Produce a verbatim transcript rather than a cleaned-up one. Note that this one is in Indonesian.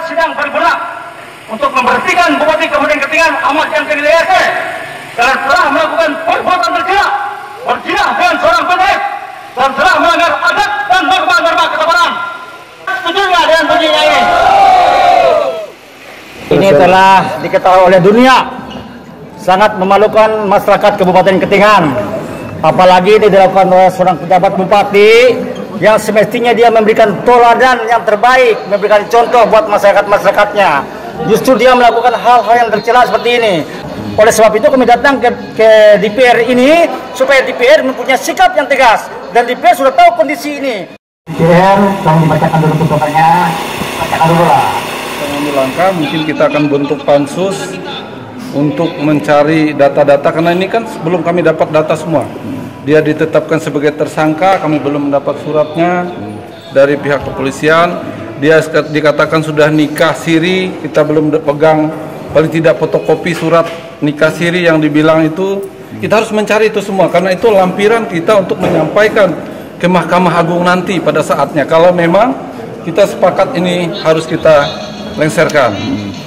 sedang bergerak untuk memberhentikan Bupati Kabupaten Ketingan Ahmad Yamseng Ilyase karena telah melakukan perbuatan tercela, berzina dengan seorang P N S dan telah melanggar adat dan norma-norma kesopanan. Setuju nggak dengan bunyinya ini? Ini telah diketahui oleh dunia, sangat memalukan masyarakat Kabupaten Ketingan. Apalagi ini dilakukan oleh seorang pejabat bupati yang semestinya dia memberikan teladan yang terbaik, memberikan contoh buat masyarakat-masyarakatnya. Justru dia melakukan hal-hal yang tercela seperti ini. Oleh sebab itu kami datang ke, ke D P R ini supaya D P R mempunyai sikap yang tegas dan D P R sudah tahu kondisi ini. D P R tolong dibacakan dulu tuntutannya, bacakan dulu lah. Mengambil langkah, mungkin kita akan bentuk pansus untuk mencari data-data karena ini kan belum kami dapat data semua. Dia ditetapkan sebagai tersangka, kami belum mendapat suratnya dari pihak kepolisian. Dia dikatakan sudah nikah siri, kita belum pegang paling tidak fotokopi surat nikah siri yang dibilang itu. Kita harus mencari itu semua karena itu lampiran kita untuk menyampaikan ke Mahkamah Agung nanti pada saatnya kalau memang kita sepakat ini harus kita lengserkan.